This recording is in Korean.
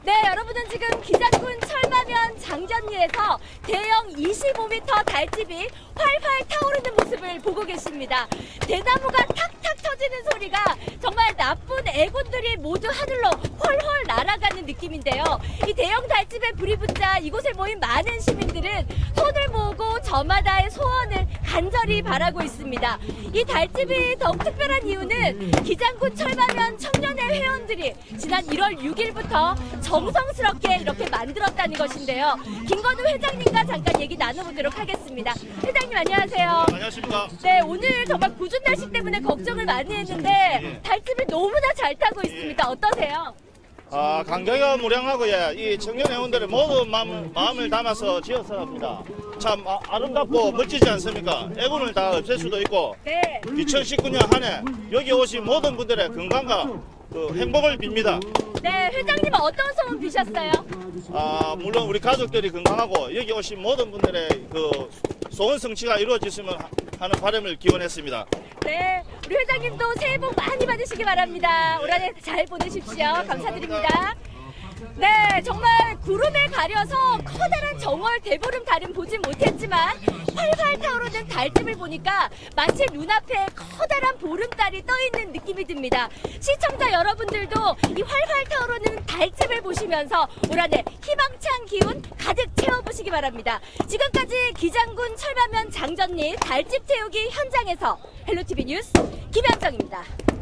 네, 여러분은 지금 기장군 철마면 장전리에서 대형 25m 달집이 활활 타오르는 모습을 보고 계십니다. 대나무가 탁탁 터지는 소리가 정말 나쁜 애군들이 모두 하늘로 헐헐 날아가는 느낌인데요. 이 대형 달집에 불이 붙자 이곳에 모인 많은 시민들은 손을 모으고 저마다의 소원을 간절히 바라고 있습니다. 이 달집이 더욱 특별한 이유는 기장군 철마면 청년회 회원들이 지난 1월 6일부터 정성스럽게 이렇게 만들었다는 것인데요. 김건우 회장님과 잠깐 얘기 나눠보도록 하겠습니다. 회장님 안녕하세요. 안녕하십니까. 네, 오늘 정말 궂은 날씨 때문에 걱정을 많이 했는데 달집이 너무나 잘 타고 있습니다. 어떠세요? 강경이가 무량하고 이 청년 회원들의 모든 마음을 담아서 지었습니다. 참 아름답고 멋지지 않습니까? 애군을 다 없앨 수도 있고 네. 2019년 한 해 여기 오신 모든 분들의 건강과 행복을 빕니다. 네, 회장님은 어떤 소원 비셨어요? 물론 우리 가족들이 건강하고 여기 오신 모든 분들의 소원 성취가 이루어졌으면 하는 바람을 기원했습니다. 네, 우리 회장님도 새해 복 많이 받으시기 바랍니다. 올 한해 잘 보내십시오. 감사드립니다. 네, 정말 구름에 가려서 커다란 정월 대보름 달은 보진 못했지만 활활 타오르는 달집을 보니까 마치 눈앞에 커다란 보름달이 떠있는 느낌이 듭니다. 시청자 여러분들도 이 활활 타오르는 달집을 보시면서 올 한해 희망찬 기운 가득 채워보시기 바랍니다. 지금까지 기장군 철마면 장전리 달집 태우기 현장에서 헬로티비 뉴스 김현정입니다.